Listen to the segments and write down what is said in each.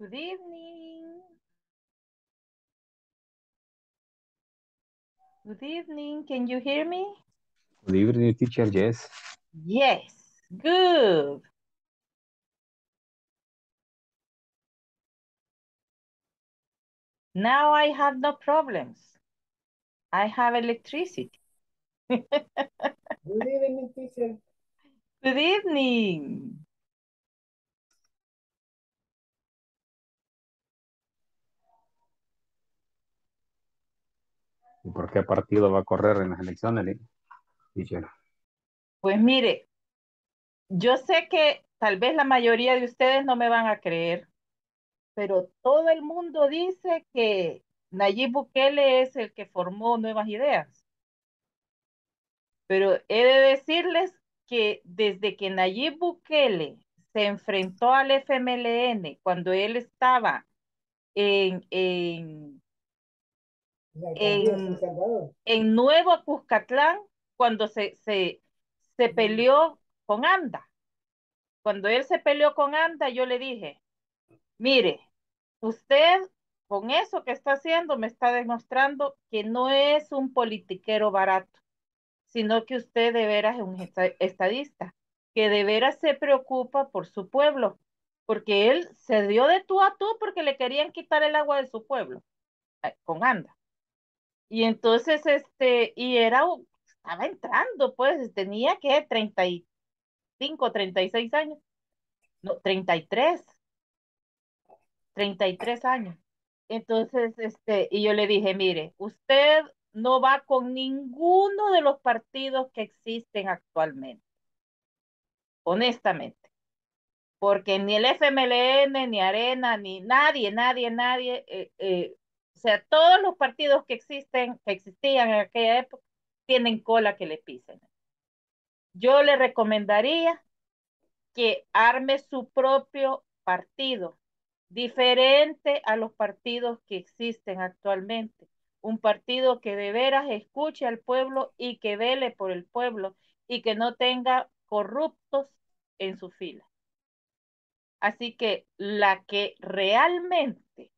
Good evening. Good evening. Can you hear me? Good evening, teacher. Yes. Yes. Good. Now I have no problems. I have electricity. Good evening, teacher. Good evening. ¿Y por qué partido va a correr en las elecciones, teacher? Pues mire, yo sé que tal vez la mayoría de ustedes no me van a creer, pero todo el mundo dice que Nayib Bukele es el que formó Nuevas Ideas. Pero he de decirles que desde que Nayib Bukele se enfrentó al FMLN, cuando él estaba en, en, La alcaldía de San en, Salvador. en Nuevo Cuscatlán, cuando se peleó con Anda. Cuando él se peleó con Anda, yo le dije, mire, usted con eso que está haciendo me está demostrando que no es un politiquero barato, sino que usted de veras es un estadista, que de veras se preocupa por su pueblo, porque él se dio de tú a tú porque le querían quitar el agua de su pueblo, con Anda. Y entonces, estaba entrando, pues, tenía que 35, 36 años, no, 33 años. Entonces, y yo le dije, mire, usted no va con ninguno de los partidos que existen actualmente, honestamente, porque ni el FMLN, ni Arena, ni nadie, o sea, todos los partidos que existían en aquella época, tienen cola que le pisen. Yo le recomendaría que arme su propio partido, diferente a los partidos que existen actualmente. Un partido que de veras escuche al pueblo y que vele por el pueblo y que no tenga corruptos en su fila. Así que la que realmente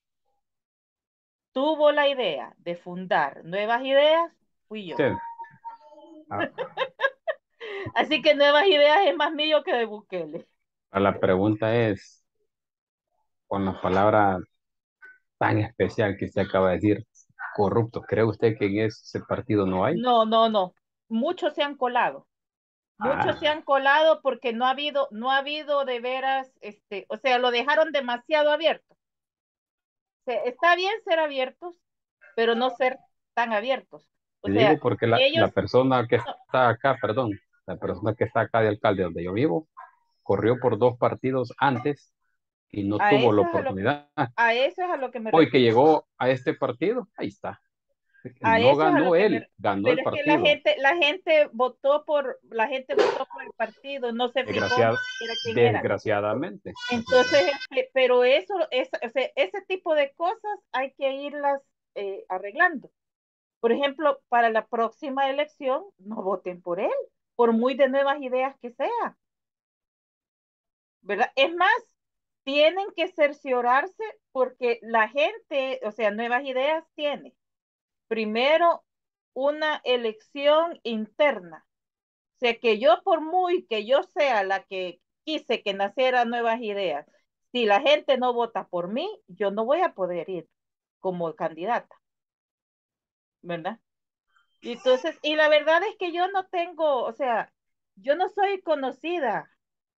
tuvo la idea de fundar Nuevas Ideas fui yo. Sí. Ah, Así que Nuevas Ideas es más mío que de Bukele. la pregunta es, con la palabra tan especial que usted acaba de decir, corrupto, ¿cree usted que en ese partido no hay? No, no, no. Muchos se han colado. Muchos se Ah, han colado porque no ha habido de veras, o sea, lo dejaron demasiado abierto. O sea, está bien ser abiertos, pero no ser tan abiertos. O le digo sea, porque la ellos, persona que no, está acá, perdón, la persona que está acá de alcalde donde yo vivo, corrió por dos partidos antes y no a tuvo la eso es a lo, oportunidad. a eso es a lo que me Hoy que refiero. llegó a este partido, ahí está. A No eso es a lo ganó que él, ganó el pero es que la partido. gente, la gente votó por el partido, no se fijó ni Desgraciado, siquiera quién era. desgraciadamente. Entonces, pero eso, o sea, ese tipo de cosas hay que irlas arreglando. Por ejemplo, para la próxima elección, no voten por él, por muy de Nuevas Ideas que sea, ¿verdad? Es más, tienen que cerciorarse porque la gente, o sea, Nuevas Ideas tiene primero una elección interna. O sea, que yo por muy que yo sea la que quise que naciera Nuevas Ideas, si la gente no vota por mí, yo no voy a poder ir como candidata, ¿verdad? Y entonces, y la verdad es que yo no tengo, o sea, yo no soy conocida,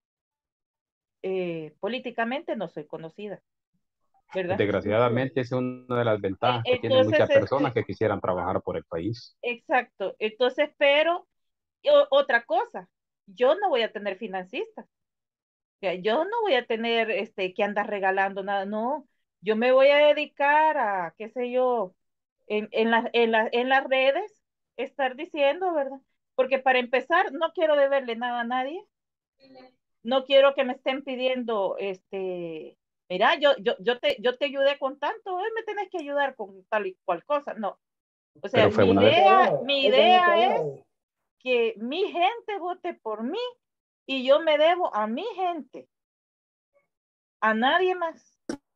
políticamente no soy conocida, ¿verdad? Desgraciadamente, esa es una de las ventajas que tienen Entonces, muchas personas que quisieran trabajar por el país. exacto. Entonces, pero otra cosa, yo no voy a tener financistas. O sea, yo no voy a tener que andar regalando nada, no. Yo me voy a dedicar a, qué sé yo, en las redes, estar diciendo, ¿verdad? Porque para empezar, no quiero deberle nada a nadie. No quiero que me estén pidiendo, mira, yo te ayudé con tanto, hoy me tenés que ayudar con tal y cual cosa. No. O sea, Pero fue mi una de, idea, mi Es buen idea es trabajo. que mi gente vote por mí y yo me debo a mi gente, a nadie más.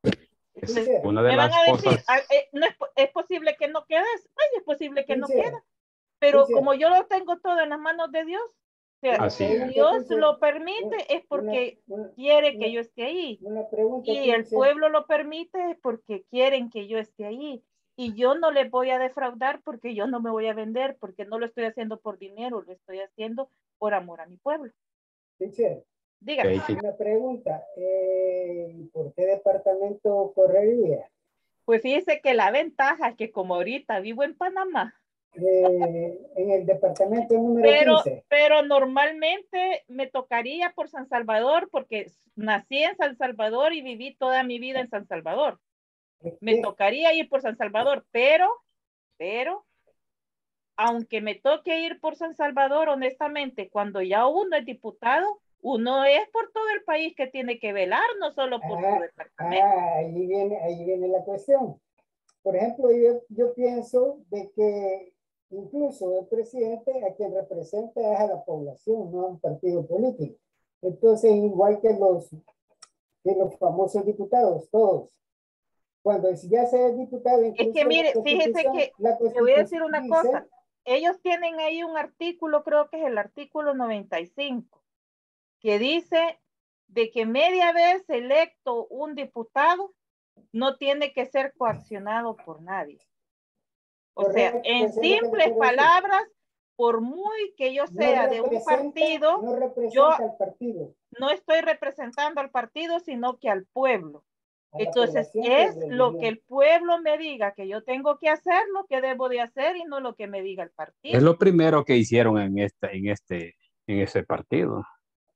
Es Teacher, una de Me van las a decir, cosas, no es posible que no quedes, ay, es posible que no teacher, queda, pero teacher, como yo lo tengo todo en las manos de Dios, o sea, una así si es. pregunta, Dios teacher, lo permite es una, porque una, quiere que una, yo esté ahí. una pregunta, Y el teacher. pueblo lo permite es porque quieren que yo esté ahí. Y yo no les voy a defraudar porque yo no me voy a vender, porque no lo estoy haciendo por dinero, lo estoy haciendo por amor a mi pueblo. Teacher, Dígame. Ok, una pregunta. ¿Por qué departamento correría? Pues fíjese que la ventaja es que como ahorita vivo en Panamá, En el departamento número 15. pero normalmente me tocaría por San Salvador porque nací en San Salvador y viví toda mi vida en San Salvador. Me ¿Qué? tocaría ir por San Salvador, pero aunque me toque ir por San Salvador, honestamente, cuando ya uno es diputado, uno es por todo el país que tiene que velar, no solo por su departamento. Ahí viene la cuestión. Por ejemplo, yo pienso de que incluso el presidente a quien representa es a la población, no a un partido político. Entonces, igual que los famosos diputados, todos. Cuando ya se es diputado, Es que incluso mire, fíjese que la le voy a Constitución decir una cosa. dice, Ellos tienen ahí un artículo, creo que es el artículo 95, que dice de que media vez electo un diputado no tiene que ser coaccionado por nadie. O sea, correcto, en eso es lo que le simples quiero decir. palabras, por muy que yo sea de un partido, No yo representa al partido, no estoy representando al partido, sino que al pueblo. a la Entonces, población que es lo lo que eligió. el pueblo me diga que yo tengo que hacer, lo que debo de hacer y no lo que me diga el es partido. lo primero que hicieron en ese partido.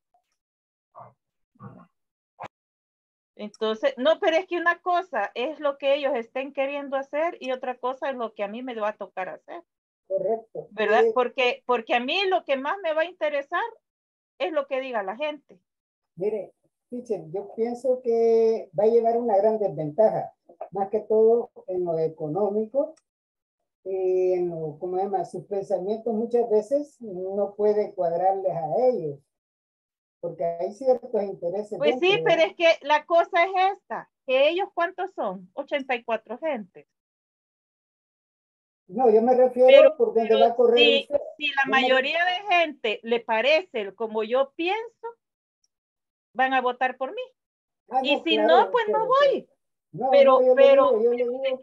Entonces, no, pero es que una cosa es lo que ellos estén queriendo hacer y otra cosa es lo que a mí me va a tocar hacer, Correcto. ¿verdad? Porque a mí lo que más me va a interesar es lo que diga la gente. Mire, teacher, yo pienso que va a llevar una gran desventaja, más que todo en lo económico y en lo, ¿cómo se llama? Sus pensamientos muchas veces no puede cuadrarles a ellos, porque hay ciertos intereses Pues sí, pero dentro. es que la cosa es esta, que ellos ¿cuántos son? 84 gente. No, yo me Pero, refiero por donde pero va a correr si, usted. si la Yo me, mayoría de gente le parece como yo pienso, van a votar por mí. Y no, si no, claro, pues no voy. no, yo le Pero digo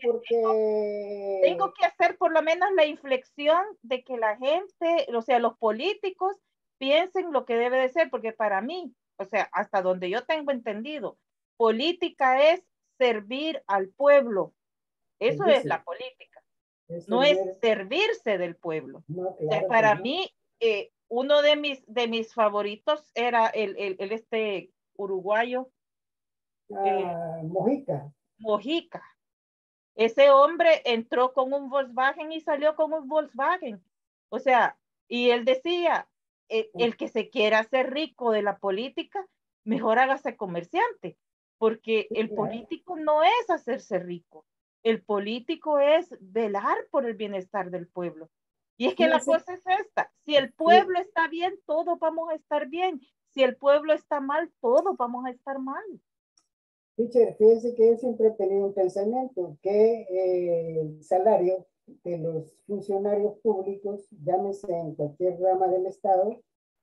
tengo porque, que hacer por lo menos la inflexión de que la gente, o sea, los políticos piensen lo que debe de ser, porque para mí, o sea, hasta donde yo tengo entendido, política es servir al pueblo. él Eso es dice, la política, es no es servir, servirse del pueblo. no, O sea, claro que para no. mí, uno de mis favoritos era este uruguayo, eh, Mojica. Mojica. Ese hombre entró con un Volkswagen y salió con un Volkswagen. O sea, y él decía, el que se quiera hacer rico de la política, mejor hágase comerciante, porque Sí, el claro. político no es hacerse rico, el político es velar por el bienestar del pueblo. Y es que la Fíjense, cosa es esta, si el fí- pueblo está bien, todos vamos a estar bien. Si el pueblo está mal, todos vamos a estar mal. teacher, fíjense que yo siempre he tenido un pensamiento que el salario de los funcionarios públicos, llámese en cualquier rama del Estado,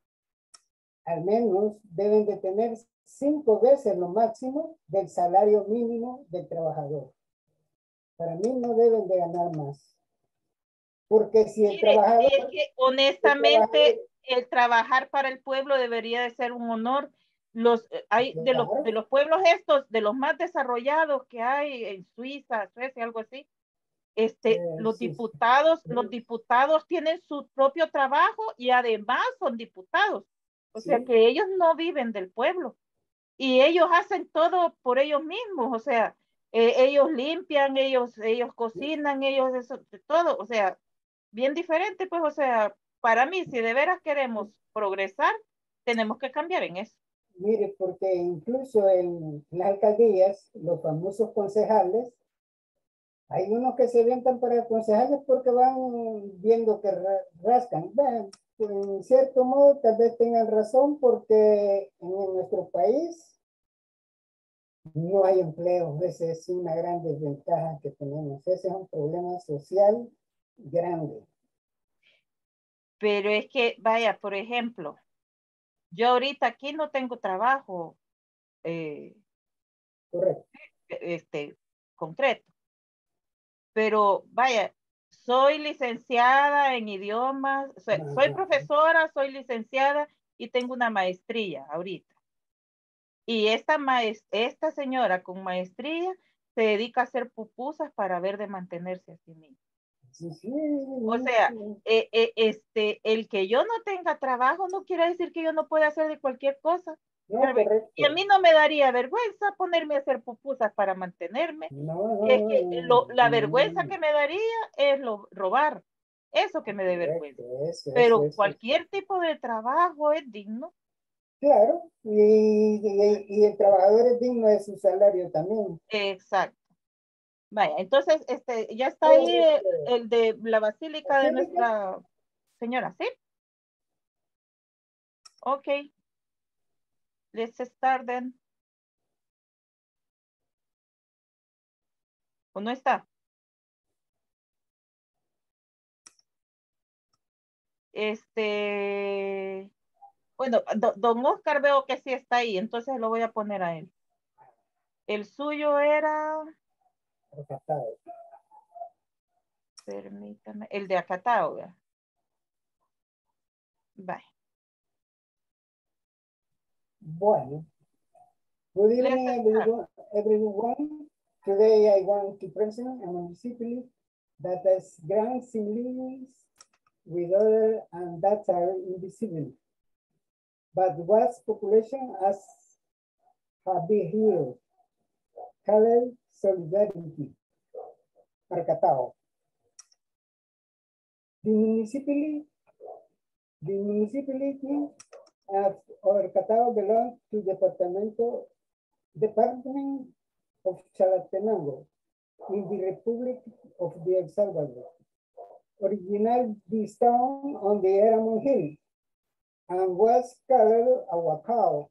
al menos deben de tener 5 veces lo máximo del salario mínimo del trabajador. Para mí no deben de ganar más. Porque si Mire, es que el trabajador, honestamente el trabajar para el pueblo debería de ser un honor. Hay de claro, los pueblos estos, de los más desarrollados que hay en Suiza, Suecia, algo así, sí, los diputados tienen su propio trabajo y además son diputados. O sea sí, que ellos no viven del pueblo y ellos hacen todo por ellos mismos. O sea, ellos limpian, ellos cocinan, ellos eso, todo. O sea, bien diferente, pues, o sea, para mí, si de veras queremos progresar, tenemos que cambiar en eso. mire, porque incluso en las alcaldías, los famosos concejales, hay unos que se avientan para concejales porque van viendo que rascan. Bueno, en cierto modo, tal vez tengan razón porque en nuestro país No hay empleo, esa es una gran desventaja que tenemos. Ese es un problema social grande. Pero es que, vaya, por ejemplo, yo ahorita aquí no tengo trabajo Correcto. concreto, pero vaya, soy licenciada en idiomas, soy profesora, soy licenciada y tengo una maestría ahorita. Y esta señora con maestría se dedica a hacer pupusas para ver de mantenerse a sí misma. Sí, sí, O sea, el que yo no tenga trabajo no quiere decir que yo no pueda hacer de cualquier cosa. no, correcto. Y a mí no me daría vergüenza ponerme a hacer pupusas para mantenerme. No, Es que la vergüenza no. que me daría es robar. Eso que me dé vergüenza. Correcto, Pero eso. cualquier tipo de trabajo es digno. Claro, y el trabajador es digno de su salario también. Exacto. Vaya, entonces ya está ahí el de la basílica de Nuestra Señora, ¿sí? Ok. Let's start then. ¿O no está? Bueno, don Oscar veo que sí está ahí, entonces lo voy a poner a él. El suyo era, Recatado. permítame, el de acatado, ¿verdad? Bye. Bueno, good evening, everyone. Today I want to present a municipality that has grand similarities with other and that are invisible, but whose population has a big here, called Solidarity, Arcatao. The municipality of Arcatao belongs to Department of Chalatenango in the Republic of the El Salvador. Originally this town on the Eramon Hill and was called Ahuacao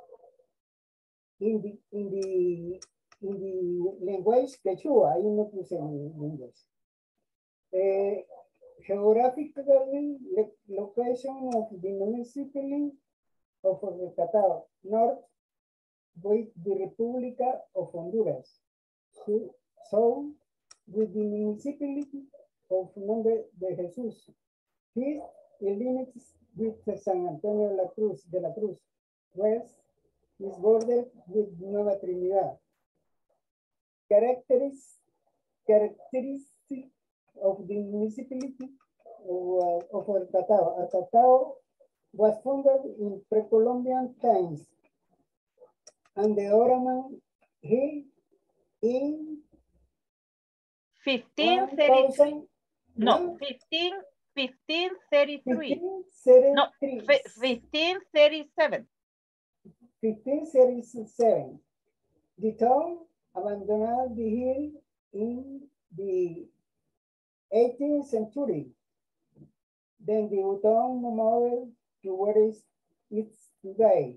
in the language Quechua. Ahí no puse en inglés. Geographically, location of the municipality of Recatao, north with the Republic of Honduras. So, with the municipality of Nombre de Jesús, east it limits with San Antonio de la Cruz. West is bordered with Nueva Trinidad. Characteristic of the municipality of Arcatao. Arcatao was founded in pre-Columbian times and the Oraman Hill in 1533. No, 1533. No, 1537. 1537. The town abandoned the hill in the 18th century. Then the town moved to where it is today.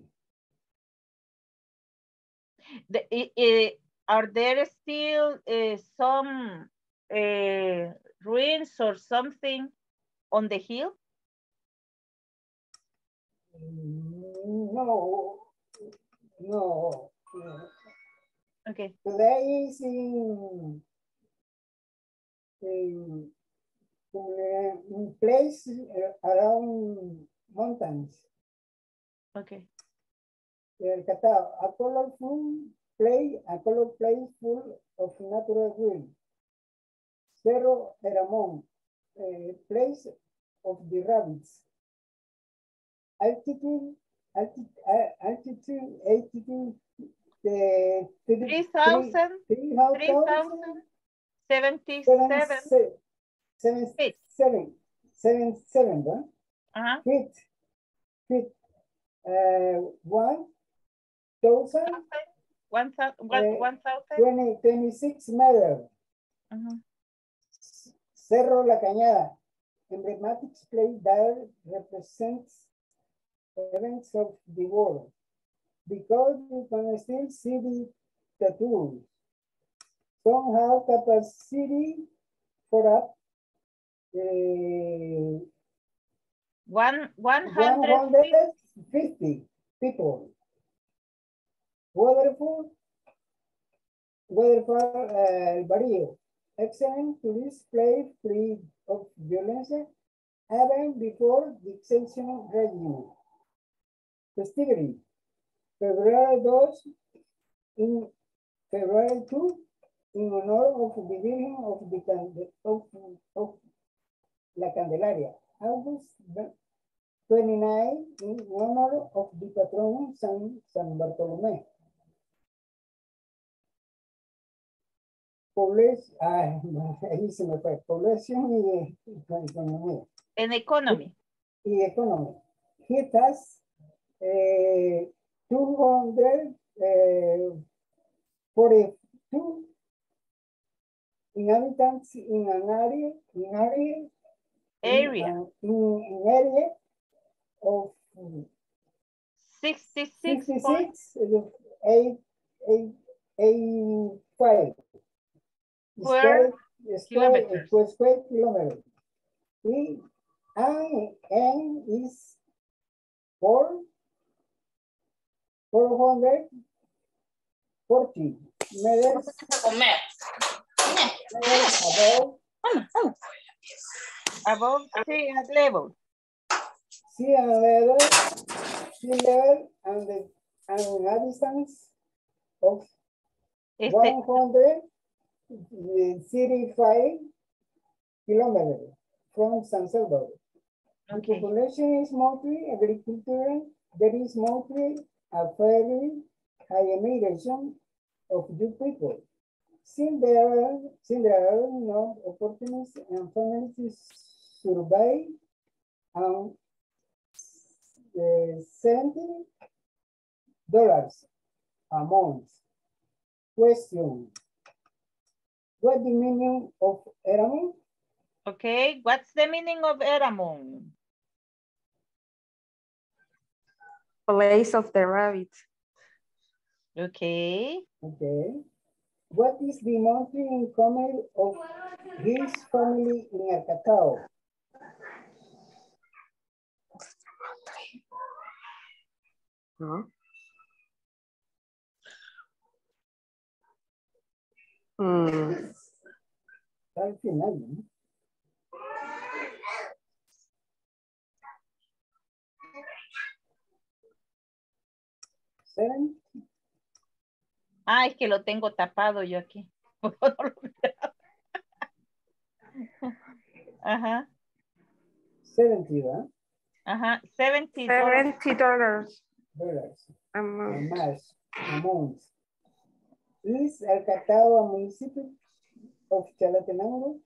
Are there still some ruins or something on the hill? No. Okay. Today is in place around mountains. Okay. A colorful place full of natural green. Cerro Eramón, place of the rabbits. Altitude, 3,077 feet. Feet. 26 meters. Cerro La Cañada, emblematic place that represents events of the world. Because you can still see the tattoos. Some have capacity for up 150 150 people. Waterfall, El Barrio, excellent tourist place free of violence, even before the exceptional regime. Festivity, February 2, in February 2, in honor of the Virgin of La Candelaria. August 29, in honor of the patron San Bartolomé. Ahí se me fue. Población y economía. en economy. Y economy. It has 242 inhabitants in an area, Area. in area of 66 885 Square kilometers. Square kilometers. And is 440 meters Above sea level. sea level and a distance of 135 kilometers from San Salvador. The population is mostly agricultural. There is mostly a fairly high immigration of young people. Since there are no opportunities and families to survive on $70 a month. Question: what the meaning of Eramun? Okay, what's the meaning of Eramun? Place of the rabbit. Okay. Okay. What is the monthly income of his family in Arcatao? Huh? Al final, ¿no? ¿Saben? Ah, es que lo tengo tapado yo aquí. Ajá. 70, ¿verdad? Ajá. $70. Dollars. Amount. Amount. Is Arcatao a municipio of Chalatenango?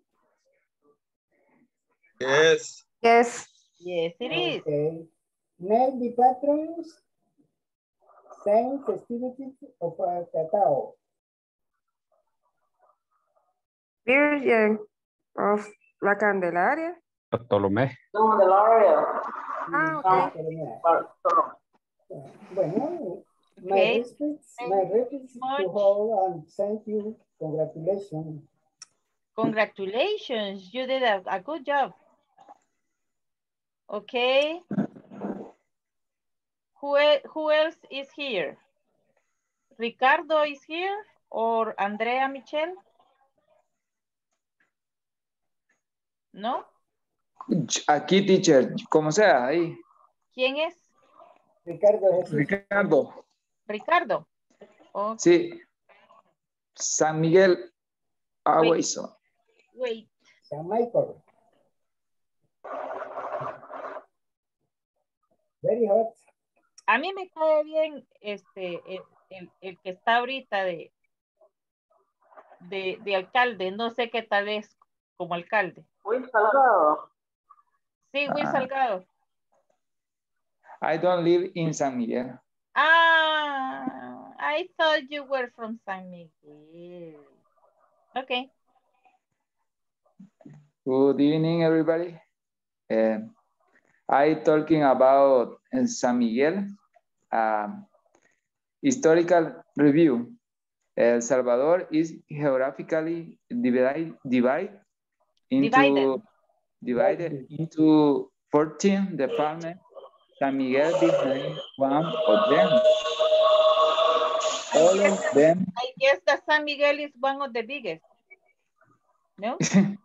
Yes. Yes. Yes, it is. Okay. Name the patrons, same festivities of Arcatao. Virgin of La Candelaria. Bartolomé. Ah, okay. Bueno, Okay. my respects to all and thank you. Congratulations. Congratulations. You did a good job. Okay. Who else is here? Ricardo is here or Andrea Michelle? ¿No? Aquí, teacher, como sea, ahí. ¿Quién es? Ricardo Jesús. Ricardo. Ricardo. Okay. Sí. San Miguel Aguaizo. Wait. San Michael. Very hot. A mí me cae bien el que está ahorita de alcalde. No sé qué tal es como alcalde. Will Salgado. Sí, Will Salgado. I don't live in San Miguel. Ah, I thought you were from San Miguel. Okay. Good evening, everybody. I talking about San Miguel historical review. El Salvador is geographically divided into 14 departments. San Miguel behind one of them. All of them. I guess that San Miguel is one of the biggest. No?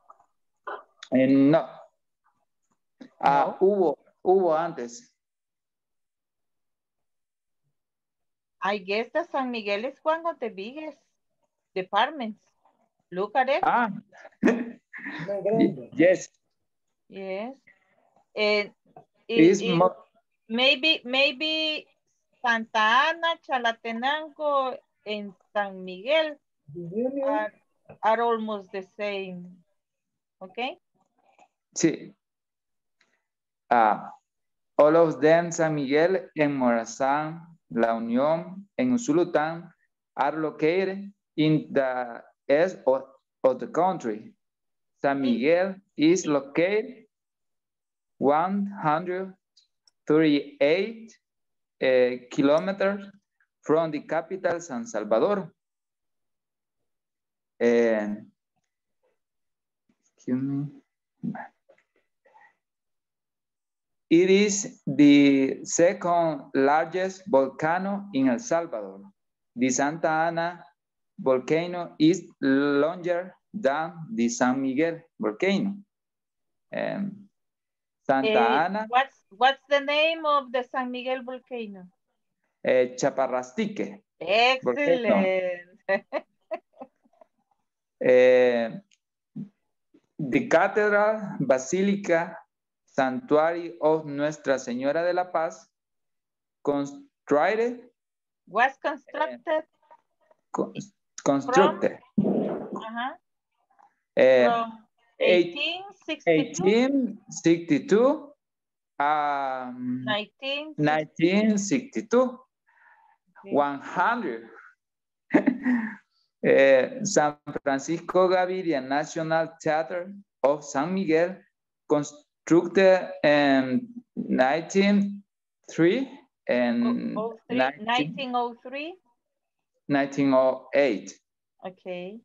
No. No. Hubo antes. I guess that San Miguel is one of the biggest departments. Look at it. Ah. Muy grande. Yes. Yes. And It's more. maybe Santa Ana, Chalatenango, and San Miguel The Union, are almost the same. Okay? Sí. All of them, San Miguel and Morazán, La Unión, and Usulután are located in the east of the country. San Miguel is located 138 kilometers from the capital, San Salvador. And, excuse me. It is the second largest volcano in El Salvador. The Santa Ana volcano is longer than the San Miguel volcano. Santa Ana. What's the name of the San Miguel volcano? Chaparrastique. Excellent. The Cathedral Basilica Santuary of Nuestra Señora de la Paz constructed. Was constructed. Constructed. From 1862. 1962. Okay. 100. San Francisco Gaviria National Theater of San Miguel constructed in 1903 and 1903. 1908. Okay.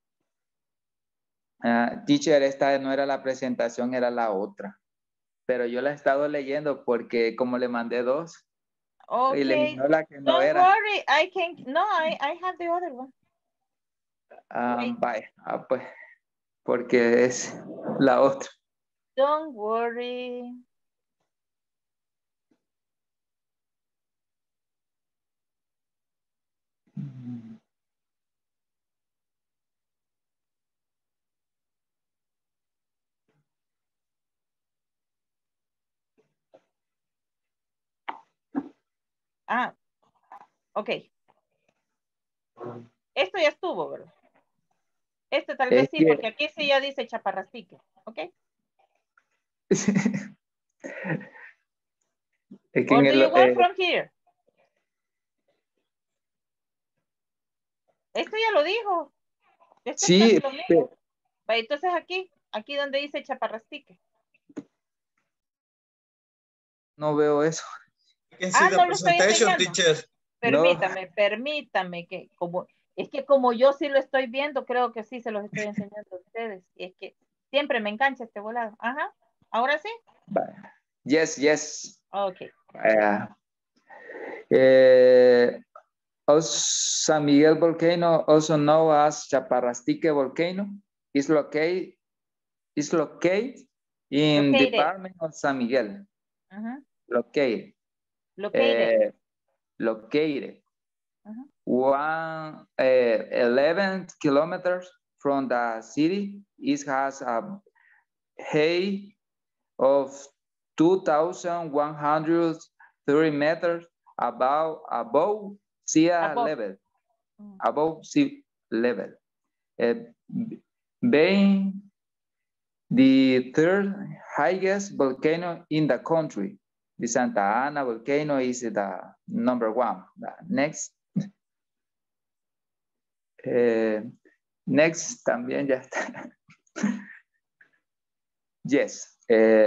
Teacher, esta no era la presentación, era la otra. Pero yo la he estado leyendo porque como le mandé dos, okay. Eliminó la que no Don't era. worry, I have the other one. Vaya, pues, porque es la otra. Don't worry. Ok. Esto ya estuvo, ¿verdad? Este tal vez sí, porque aquí sí ya dice Chaparrastique, ¿ok? Or do you want from here? Esto ya lo dijo. Esto sí. lo mismo. Entonces aquí donde dice Chaparrastique. No veo eso. No lo estoy enseñando. Permítame que como yo sí lo estoy viendo, creo que sí se los estoy enseñando a ustedes. Y es que siempre me engancha este volado. Ajá. ¿Ahora sí? Yes. Okay. San Miguel volcano, also known as Chaparrastique volcano, is located in the department of San Miguel. Located. 11 kilometers from the city. It has a height of 2,130 meters above sea level. Above sea level. Being the third highest volcano in the country. The Santa Ana volcano is the number one. Next. Next también ya está. Yes.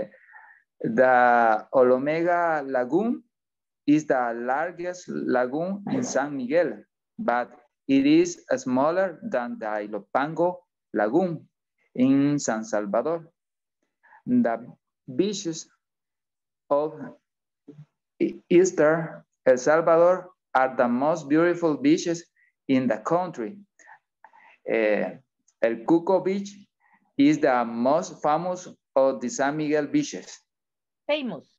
The Olomega Lagoon is the largest lagoon in San Miguel, but it is smaller than the Ilopango Lagoon in San Salvador. The beaches of Eastern El Salvador are the most beautiful beaches in the country. El Cuco Beach is the most famous of the San Miguel beaches. Famous.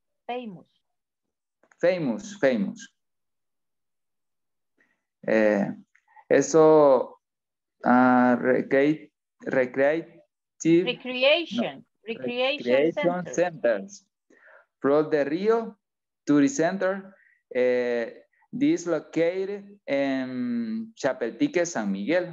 Eso, Recreation center. centers. Flor de Rio Tourist Center, this located in Chapeltique, San Miguel.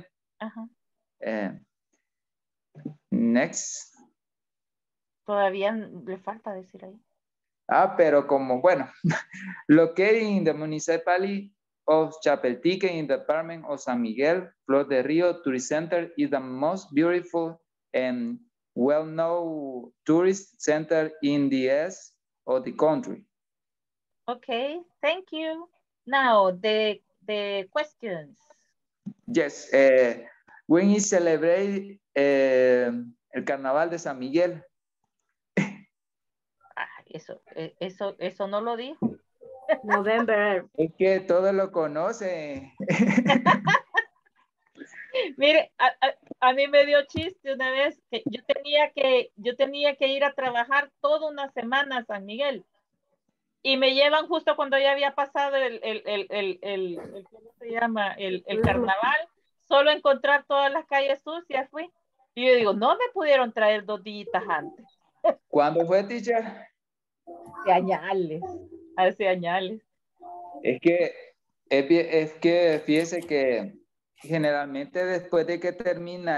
Next. Todavía le falta decir ahí. Pero como, bueno, located in the municipality of Chapeltique in the department of San Miguel, Flor de Rio Tourist Center is the most beautiful and well-known tourist center in the east of the country. Okay, thank you. Now, the questions. Yes, when is celebrate el Carnaval de San Miguel? Eso no lo dijo. November. Es que todos lo conocen. Mire, a mí me dio chiste una vez que yo tenía que ir a trabajar toda una semana a San Miguel y me llevan justo cuando ya había pasado ¿cómo se llama? El carnaval, solo encontrar todas las calles sucias fui. Y yo digo, no me pudieron traer 2 días antes. ¿Cuándo fue, teacher? Hace años. Es que fíjese que generalmente después de que termina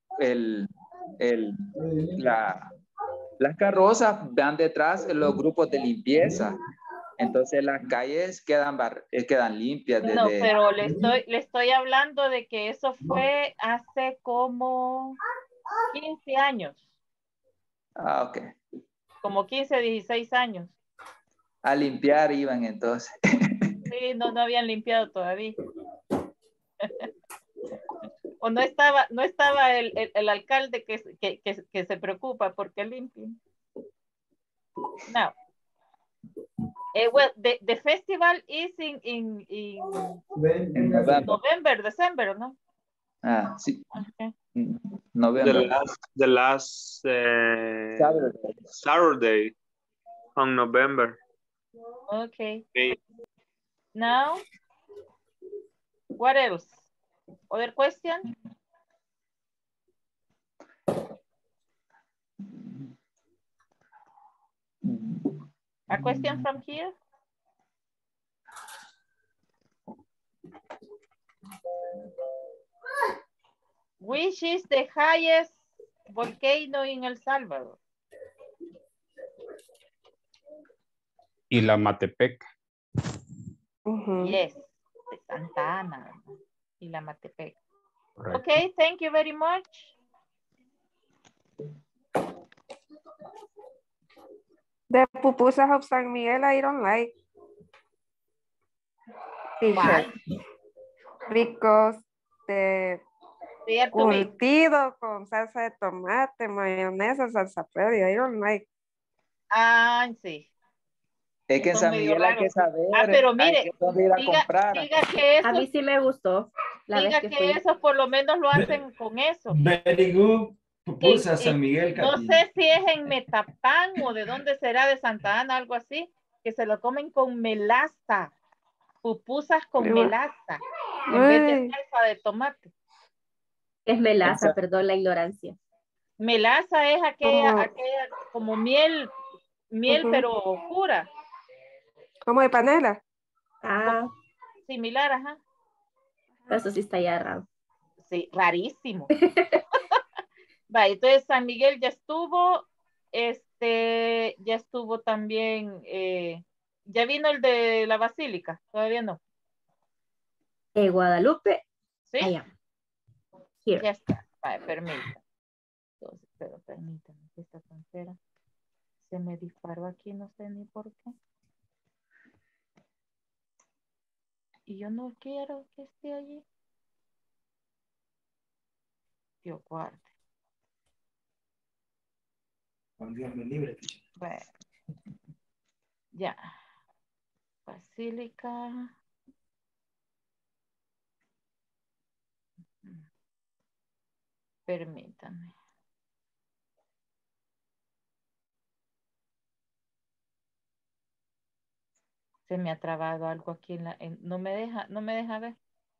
las carrozas van detrás los grupos de limpieza. Entonces las calles quedan limpias. No, pero le estoy hablando de que eso fue hace como 15 años. Ok. Como 15, 16 años. A limpiar iban entonces. Sí, no habían limpiado todavía. O no estaba el alcalde que se preocupa porque limpien. Now, well, the festival is in November, December, ¿no? Sí. Okay. November. The last Saturday on November. Okay. Now, what else? Other question? A question from here? Which is the highest volcano in El Salvador? Ilamatepec. Yes, de Santa Ana, Ilamatepec. Correct. Okay, thank you very much. The pupusas of San Miguel, I don't like. Why? Because the They are too big. curtido con salsa de tomate, mayonesa, salsa verde, I don't like. Sí. Es que en Son San medio Miguel hay raros. que saber. Pero mire, hay que dónde ir a comprar. diga que eso, A mí sí me gustó. diga que eso por lo menos lo hacen con eso. Very good. Pupusa San Miguel. No Katy. sé si es en Metapán o de dónde será, de Santa Ana, algo así, que se lo comen con melaza. Pupusas con melaza, en vez de salsa de tomate. Es melaza, perdón la ignorancia. Melaza es aquella como miel, pero oscura. ¿Como de panela? Similar, ajá. Eso sí está ya raro. Sí, rarísimo. Va, entonces San Miguel ya estuvo, ya estuvo también, ya vino el de la Basílica, todavía no. Guadalupe. ¿Sí? Allá. Here. Ya está, vale, permítame. Entonces, pero permítame, que esta tontera se me disparó aquí, no sé ni por qué. Y yo no quiero que esté allí. Dios guarde. Con Dios me libre, teacher. Bueno, ya. Basílica. Permítame. Se me ha trabado algo aquí no me deja ver.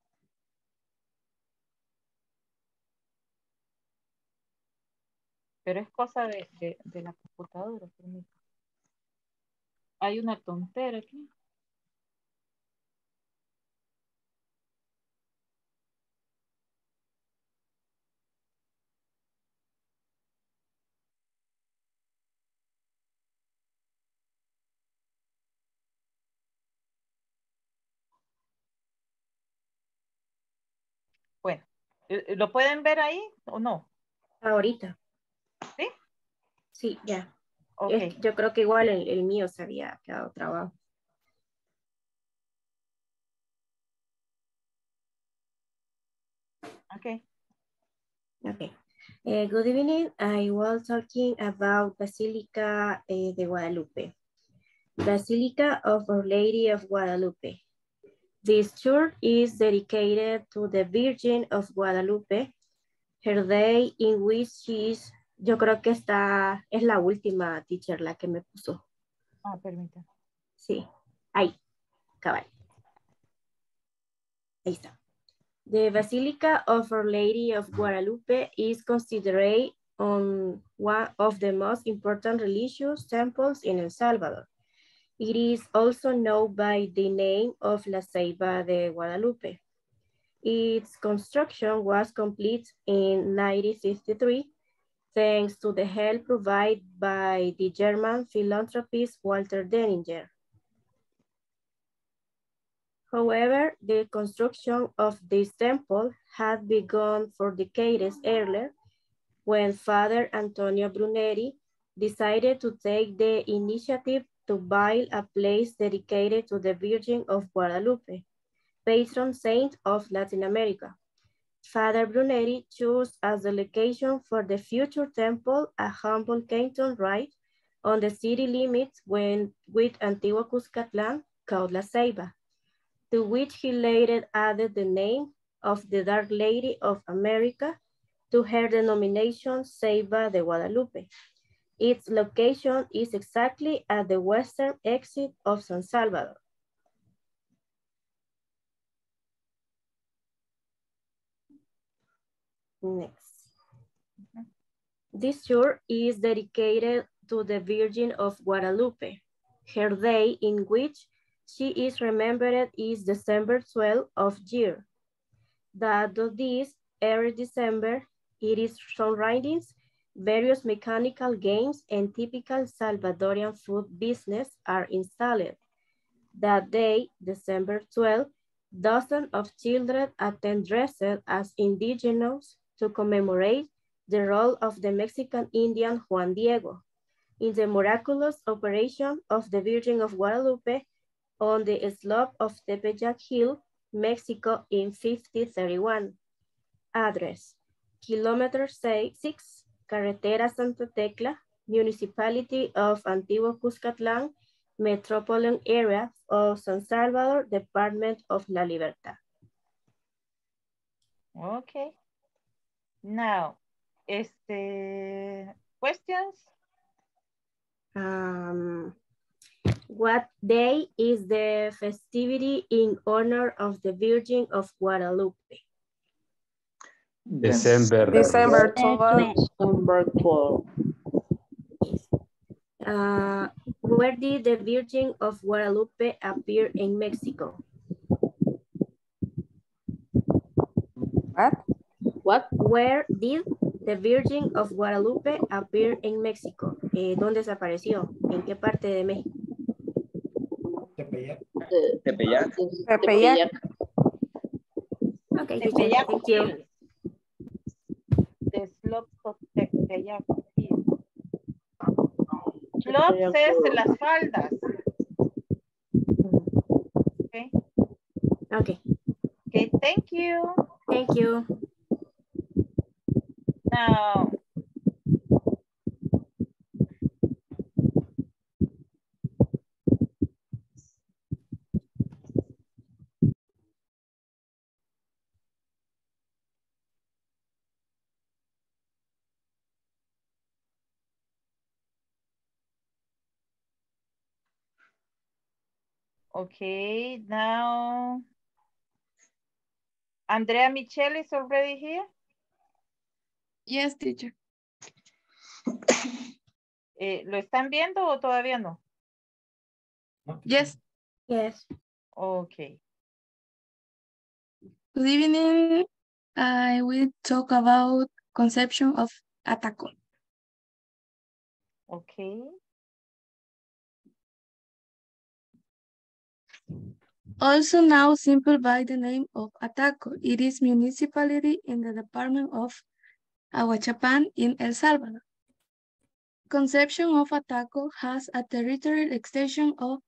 Pero es cosa de la computadora. Permítame. Hay una tontera aquí. Bueno, ¿lo pueden ver ahí o no? Ahorita. ¿Sí? Sí, ya. Ok. Yo creo que igual el mío se había quedado trabado. Ok. Okay. Good evening. I was talking about Basilica de Guadalupe. Basilica of Our Lady of Guadalupe. This church is dedicated to the Virgin of Guadalupe, her day in which she is, yo creo que esta es la última teacher la que me puso. Ah, permítame. Sí, ahí, cabal. Ahí está. The Basilica of Our Lady of Guadalupe is considered one of the most important religious temples in El Salvador. It is also known by the name of La Ceiba de Guadalupe. Its construction was complete in 1953 thanks to the help provided by the German philanthropist Walter Denninger. However, the construction of this temple had begun 4 decades earlier when Father Antonio Bruneri decided to take the initiative to build a place dedicated to the Virgin of Guadalupe, patron saint of Latin America. Father Bruneri chose as the location for the future temple a humble canton right on the city limits with Antigua Cuscatlán called La Ceiba, to which he later added the name of the Dark Lady of America to her denomination Ceiba de Guadalupe. Its location is exactly at the western exit of San Salvador. Next. This church is dedicated to the Virgin of Guadalupe. Her day in which she is remembered is December 12th of year. That of this, every December, it is sunrises, various mechanical games, and typical Salvadorian food business are installed. That day, December 12th, dozens of children attend dressed as indigenous to commemorate the role of the Mexican Indian Juan Diego in the miraculous operation of the Virgin of Guadalupe on the slope of Tepeyac Hill, Mexico in 1531. Address, Kilometer 6, Carretera Santa Tecla, Municipality of Antigua Cuscatlán, Metropolitan Area of San Salvador, Department of La Libertad. Okay. Now, questions? What day is the festivity in honor of the Virgin of Guadalupe? December. December 12th. December 12. Where did the Virgin of Guadalupe appear in Mexico? What? Where did the Virgin of Guadalupe appear in Mexico? ¿Dónde se apareció? ¿En qué parte de México? Tepeyac. Tepeyac. Tepeyac. Okay, Tepeyac thank you. Hills. The slopes of Tepeyac Hills. Slopes es las faldas. Okay. Okay. Okay, thank you. Thank you. Now, okay, now, Andrea Michelle is already here. Yes, teacher. ¿Lo están viendo o todavía no? Yes. Yes. Okay. Good evening. I will talk about conception of ATACO. Okay. Also now simple by the name of ATACO. It is municipality in the department of Aguachapan in El Salvador. Conception of ATACO has a territorial extension of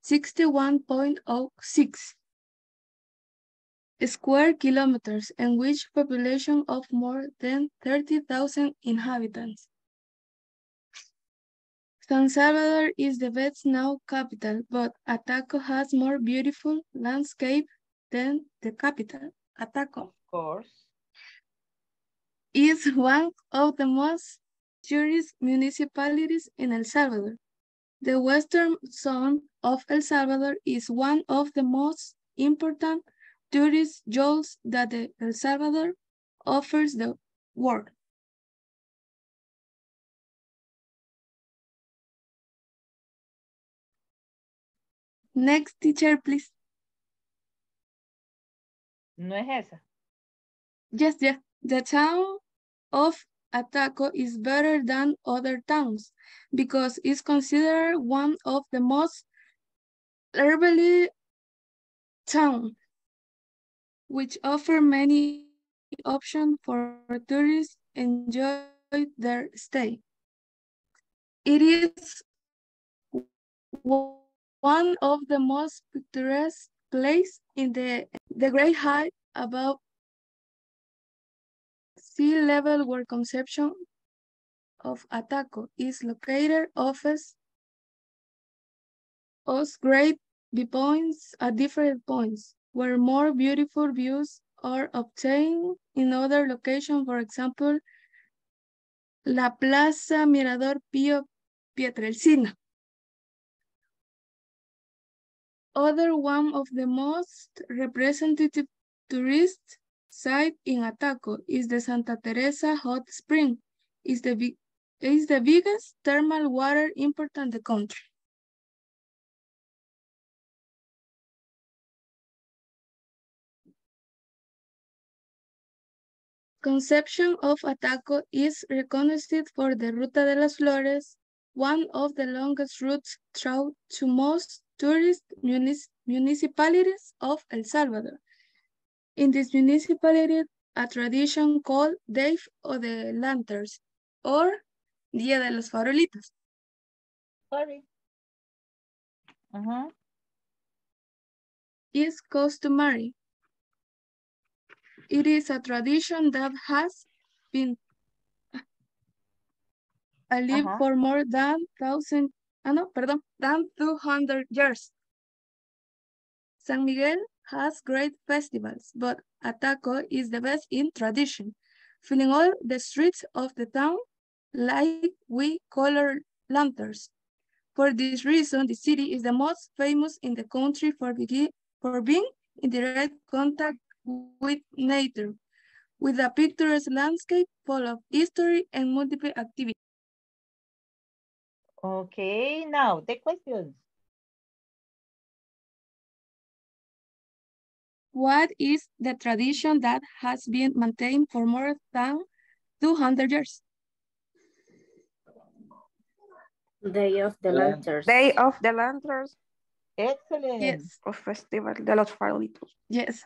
61.06 square kilometers and which population of more than 30,000 inhabitants. San Salvador is the best now capital, but Ataco has more beautiful landscape than the capital. Ataco Of course. is one of the most tourist municipalities in El Salvador. The western zone of El Salvador is one of the most important tourist jewels that El Salvador offers the world. Next teacher, please. ¿No es esa? Yes. The town of Ataco is better than other towns because it's considered one of the most urbanly town, which offer many options for tourists enjoy their stay. It is one of the most picturesque places in the great height above sea level where conception of Ataco is located offers us great viewpoints at different points where more beautiful views are obtained in other locations. For example, La Plaza Mirador Pío Pietrelcina. Other one of the most representative tourist site in Ataco is the Santa Teresa Hot Spring. Is the biggest thermal water import in the country. Conception of Ataco is recognized for the Ruta de las Flores, one of the longest routes through to most tourist municipalities of El Salvador. In this municipality, a tradition called Day of the Lanterns or Día de los Farolitos. Sorry. Is customary. It is a tradition that has been alive for more than 200 years. San Miguel has great festivals, but Ataco is the best in tradition, filling all the streets of the town like we colored lanterns. For this reason, the city is the most famous in the country for being in direct contact with nature, with a picturesque landscape full of history and multiple activities. Okay, now the questions. What is the tradition that has been maintained for more than 200 years? Day of the Lanterns. Day of the Lanterns. Excellent. Yes. O Festival de los Farolitos. Yes.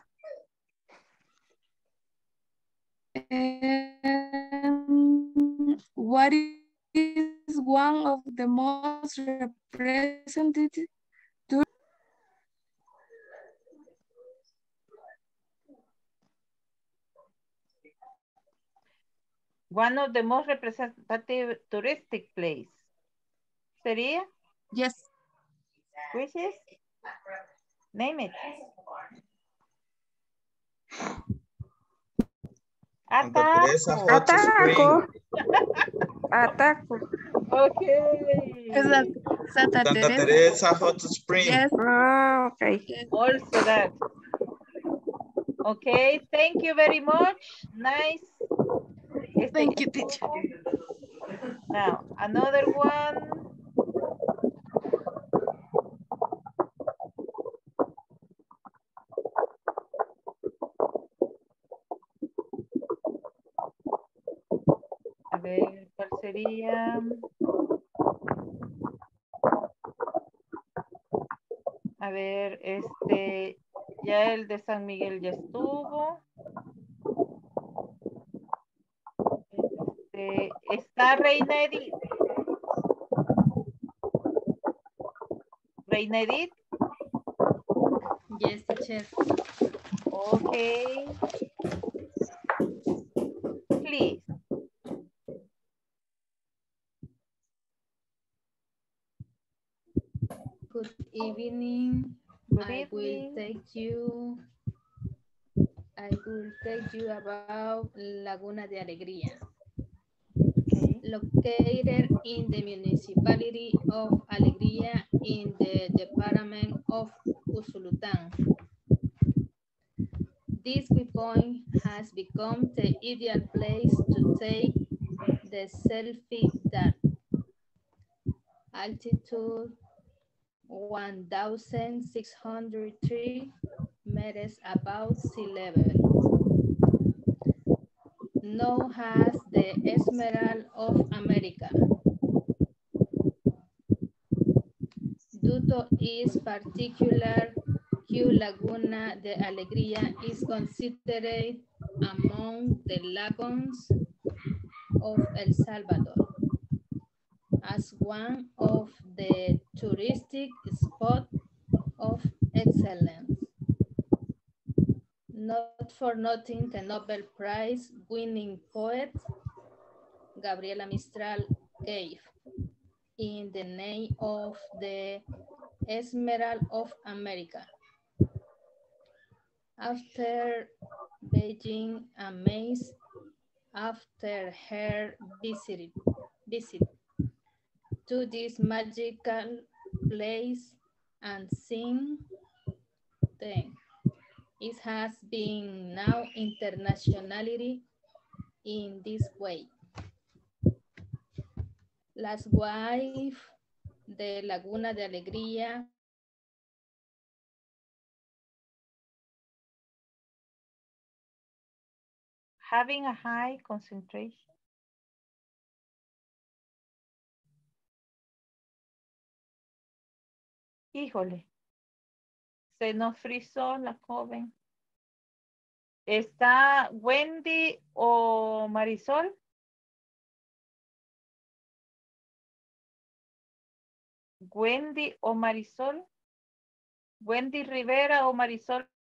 What is one of the most representative One of the most representative touristic place. ¿Sería? Yes. Which is? Name it. Santa Teresa Hot Ataco. Spring. Ataco. Okay. Is that Santa Santa Teresa? Teresa Hot Spring. Yes. Ah, okay. Yes. Also that. Okay, thank you very much. Nice. Thank you, teacher. Now, another one. A ver, ¿cuál sería? A ver, ya el de San Miguel ya estuvo. Está Reina Edith. Reina Edith. Yes, teacher. Okay. Please. Good evening. Good I will evening. take you about Laguna de Alegría. Okay. Located in the municipality of Alegría in the department of Usulután. This viewpoint has become the ideal place to take the selfie that altitude 1,603 meters above sea level. Known as the Emerald of America. Due to its particular hue, Laguna de Alegría is considered among the lagoons of El Salvador as one of the touristic spots of excellence. Not for nothing, the Nobel Prize winning poet Gabriela Mistral gave in the name of the Emerald of America. After Beijing amazed after her visit to this magical place and seen them. It has been now internationally in this way. Las wife de Laguna de Alegría Having a high concentration. Híjole. Se nos frizó la joven. ¿Está Wendy o Marisol? Wendy o Marisol. Wendy Rivera o Marisol